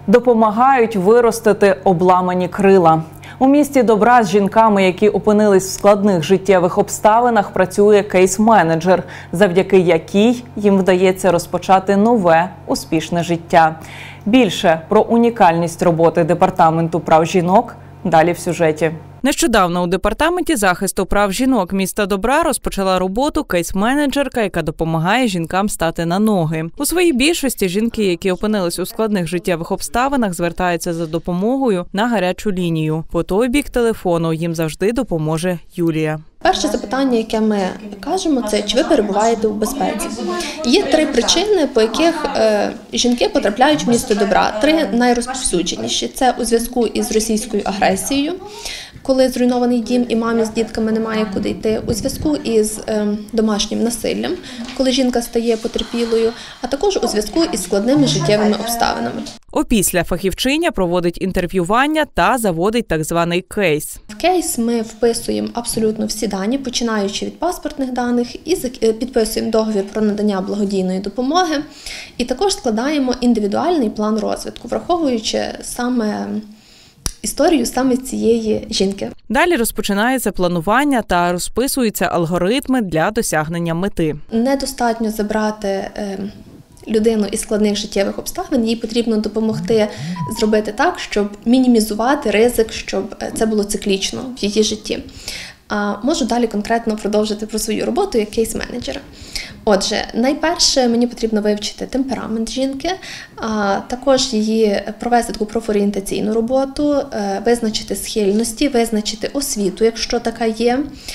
Допомагають виростити обламані крила. У місті Добра з жінками, які опинились в складних життєвих обставинах, працює кейс-менеджер, завдяки якій їм вдається розпочати нове, успішне життя. Більше про унікальність роботи Департаменту прав жінок далі в сюжеті. Нещодавно у Департаменті захисту прав жінок міста Добра розпочала роботу кейс-менеджерка, яка допомагає жінкам стати на ноги. У своїй більшості жінки, які опинились у складних життєвих обставинах, звертаються за допомогою на гарячу лінію. По той бік телефону їм завжди допоможе Юлія. Перше запитання, яке ми кажемо, це чи ви перебуваєте у безпеці. Є 3 причини, по яких жінки потрапляють в місто Добра. 3 найрозповсюдженіші. Це у зв'язку із російською агресією, коли зруйнований дім і мамі з дітками немає куди йти, у зв'язку із домашнім насиллям, коли жінка стає потерпілою, а також у зв'язку із складними життєвими обставинами. Опісля фахівчиня проводить інтерв'ювання та заводить так званий кейс. В кейс ми вписуємо абсолютно всі дані, починаючи від паспортних даних, і підписуємо договір про надання благодійної допомоги, і також складаємо індивідуальний план розвитку, враховуючи саме історію саме цієї жінки. Далі розпочинається планування та розписуються алгоритми для досягнення мети. Недостатньо забрати людину із складних життєвих обставин, їй потрібно допомогти зробити так, щоб мінімізувати ризик, щоб це було циклічно в її житті. Можу далі конкретно продовжити про свою роботу як кейс-менеджера. Отже, найперше мені потрібно вивчити темперамент жінки, також її провести таку профорієнтаційну роботу, визначити схильності, визначити освіту, якщо така є,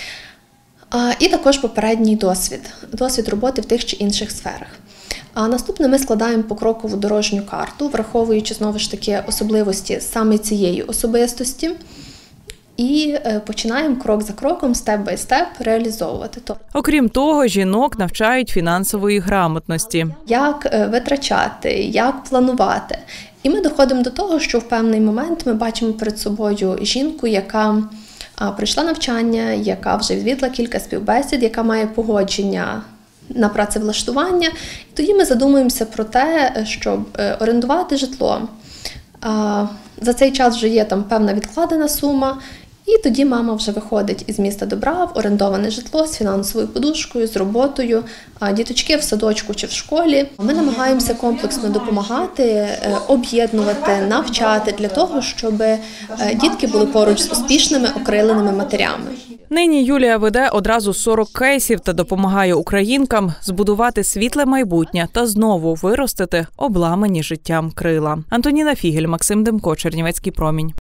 і також попередній досвід роботи в тих чи інших сферах. А наступне ми складаємо покрокову дорожню карту, враховуючи, знову ж таки, особливості саме цієї особистості. І починаємо крок за кроком, степ-бай-степ реалізовувати. Окрім того, жінок навчають фінансової грамотності. Як витрачати, як планувати. І ми доходимо до того, що в певний момент ми бачимо перед собою жінку, яка пройшла навчання, яка вже відвідала кілька співбесід, яка має погодження на працевлаштування. І тоді ми задумуємося про те, щоб орендувати житло. За цей час вже є там певна відкладена сума, і тоді мама вже виходить із міста Добра в орендоване житло з фінансовою подушкою, з роботою, діточки в садочку чи в школі. Ми намагаємося комплексно допомагати, об'єднувати, навчати для того, щоб дітки були поруч з успішними, окриленими матерями. Нині Юлія веде одразу 40 кейсів та допомагає українкам збудувати світле майбутнє та знову виростити обламані життям крила. Антоніна Фігель, Максим Демко, Чернівецький промінь.